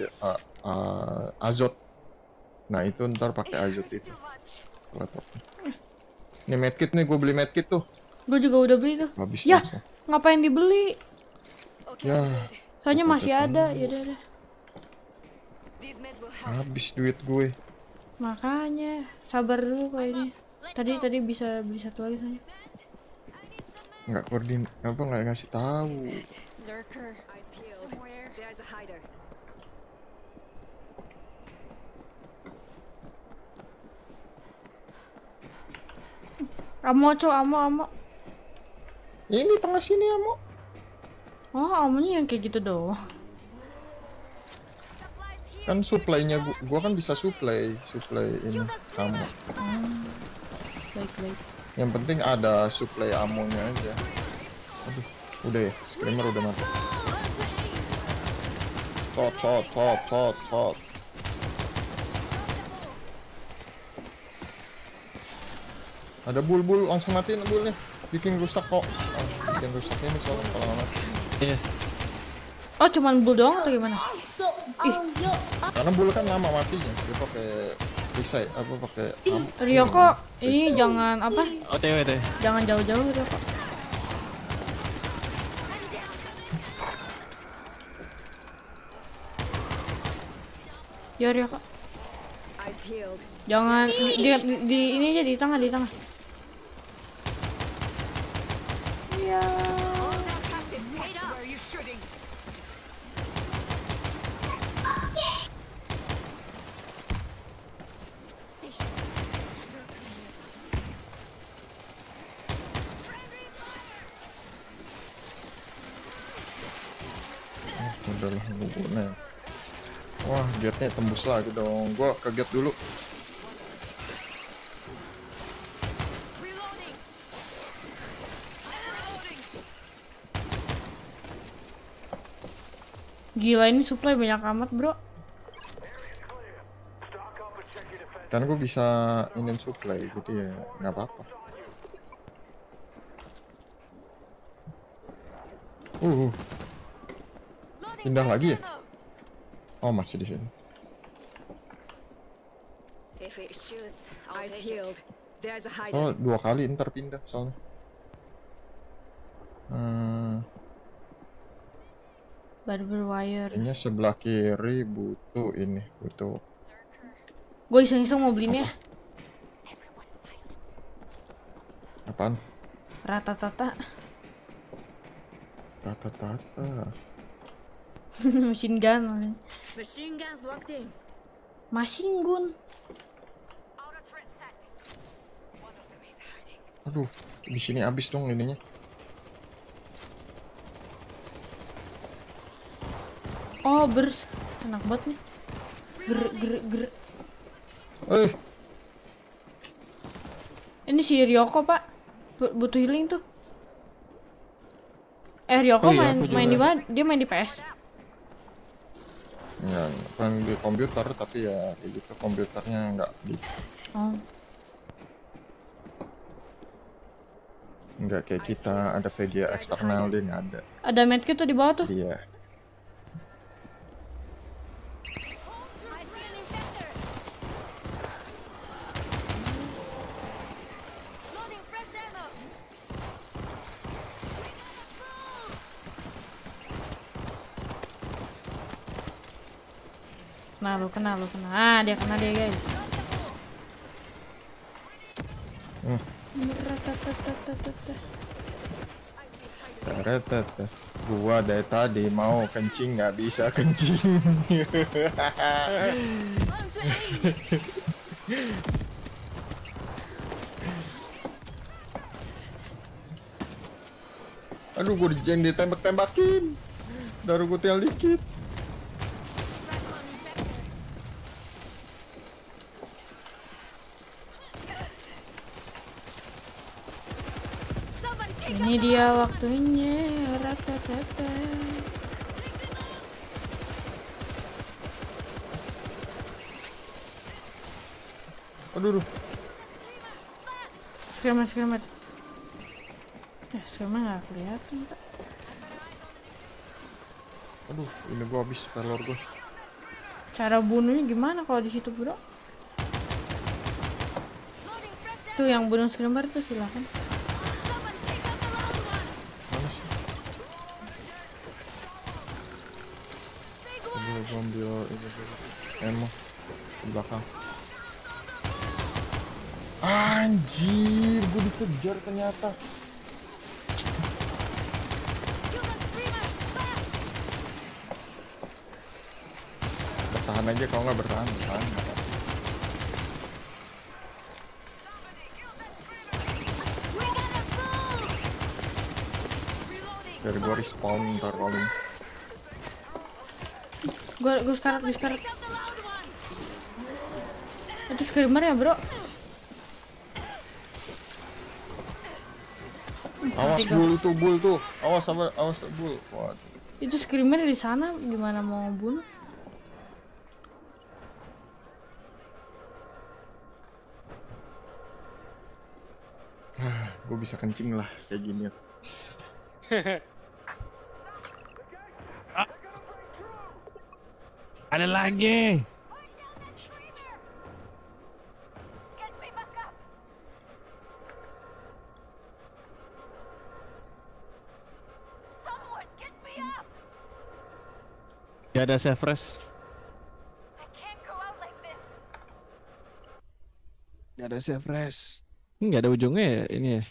azot. Nah, itu ntar pakai azot itu. Teleport. Ini medkit nih, gue beli medkit tuh. Gue juga udah beli tuh. Habis Ya, langsung. ngapain dibeli? Ya, Soalnya Aku masih tetap ada. ini. Yaudah deh. These meds will help. habis duit gue. Makanya sabar dulu kayaknya. Tadi bisa beli satu lagi soalnya. Nggak koordin apa nggak ngasih tahu. Lurker. Eyes peeled. Somewhere. There's a hider. Amo, amo. Ini tengah sini ya, Mo. Oh, amonya yang kayak gitu doang. Kan supply-nya gua kan bisa supply ini kamu. Baik. Yang penting ada supply amonya aja. Aduh, udah ya, screamer udah mati. Tot. Ada bul langsung matiin bulnya. Bikin rusak kok. Bikin rusak ini soalnya kalau nggak mati. Iya. Oh, cuman bull doang atau gimana? Karena bul kan lama matinya. Dia pakai reset apa pakai Ryoko, ini jangan apa? OTW teh. Jangan jauh-jauh Ryoko. Ya Ryoko, Eyes peeled. jangan di ini aja di tengah. Ya. All that practice paid off. Where are you shooting? udah lah guna. Wah, jetnya tembus lagi dong. Gua kaget dulu. Reloading. Gila ini supply banyak amat, Bro. Kan gue bisa inin supply, jadi ya nggak apa-apa. Pindah lagi ya? Oh, masih di sini. If it shoots, eyes peeled. There's a hider. Oh, 2 kali ntar pindah soalnya. Barber wire. Kayaknya sebelah kiri butuh. Gue iseng-iseng mau belinya. Apaan? Rata-tata. Machine gun. Machine guns locked in. Machine gun. Aduh, di sini habis dong ininya. Oh, bers. Enak banget nih. Ger. Ini si Ryoko, Pak. Butuh healing tuh. Ryoko Oh iya, aku main juga. di mana? Dia main di PS. Ya, bukan di komputer tapi ya kayak gitu, komputernya nggak di Oh. nggak kayak kita ada VGA eksternal, dia nggak ada. Ada medkit tuh di bawah tuh. Dia Kena lu. Ah, dia kena dia, guys. Teretet. Gua dari tadi mau kencing nggak bisa kencing. Aduh, gue yang ditembak-tembakin. Darah gue tinggal dikit. Ini dia waktunya. Ratatata. Aduh. Screamer. Screamer nggak kelihatan, Pak. Aduh, ini gua habis pelor gua. Cara bunuhnya gimana kalau di situ, bro? Tuh yang bunuh screamer tuh silakan. Mana sih? Aduh, gua ambil ini dulu. Ammo di belakang. Anjir, gua dikejar ternyata. Bertahan aja, kalau nggak bertahan. Biar gua respawn ntar paling. Gue sekarat. Itu screamer ya, bro? Awas bul tuh. Awas bul. Waduh. Itu screamer di sana, gimana mau bunuh? Gue bisa kencing lah kayak gini. Ada lagi. Gak ada save rest. Gak ada save rest. Nggak ada ujungnya ya ini ya.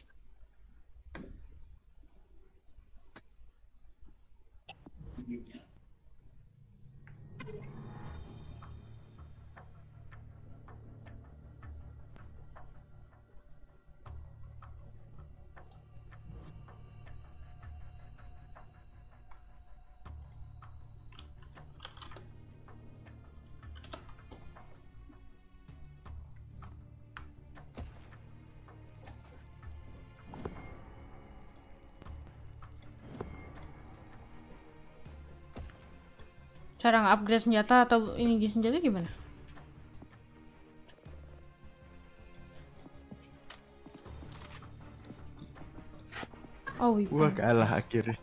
Cara nge-upgrade senjata atau ini senjata gimana? Oh, Gua kalah akhirnya.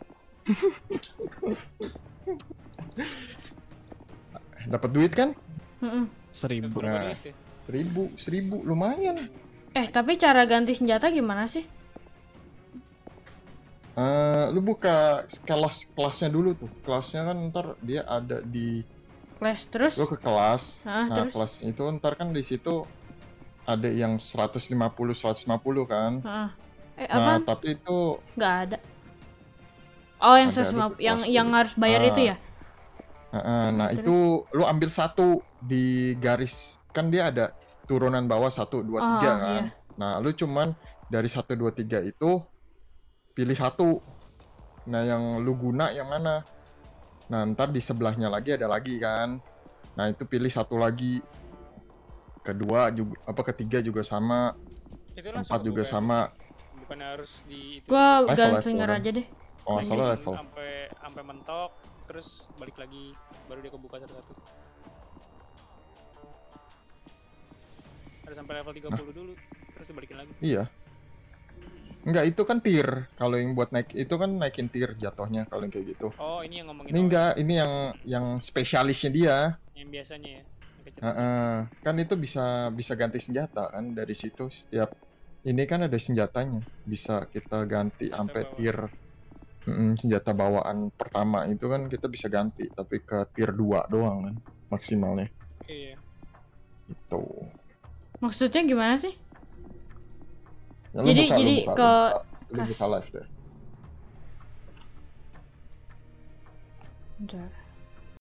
Dapat duit kan? 1000. Nah, 1000 lumayan. Tapi cara ganti senjata gimana sih? Lu buka kelasnya dulu tuh. Kelasnya kan ntar dia ada di Kelas terus? lu ke kelas. Nah, terus? kelas itu ntar kan di situ ada yang 150 kan. Nah, Nah, apa? tapi itu Nggak ada. Oh, yang Ada, 150 kelas yang dulu. harus bayar itu ya? nah Terus? itu lu ambil satu di garis, kan dia ada turunan bawah 1, 2, 3 kan. Iya. Nah, lu cuman dari 1, 2, 3 itu pilih satu. Nah, yang lu guna yang mana? Nah, ntar di sebelahnya lagi ada lagi kan. Nah, itu pilih satu lagi. Kedua juga ketiga juga sama. Itu Keempat juga sama. Bukan harus di itu. Gua Level, gunslinger level, aja deh. Oh, salah level. Sampai mentok terus balik lagi, baru dia kebuka satu-satu. Harus sampai level 30 dulu, terus dibalikin lagi. Iya. Enggak, itu kan tier. Kalau yang buat naik itu kan naikin tier jatuhnya kalau yang kayak gitu. Oh, ini yang ngomongin Ini enggak, ini yang spesialisnya dia. yang biasanya ya. Yang kecil. Kan itu bisa ganti senjata kan dari situ setiap ini kan ada senjatanya. Bisa kita ganti Senjata sampai bawaan. tier senjata bawaan pertama itu kan kita bisa ganti, tapi ke tier 2 doang kan maksimalnya. Iya. Itu. Maksudnya gimana sih? Ya, lu Jadi- buka, lu jadi buka, ke- lu buka live deh. Bentar.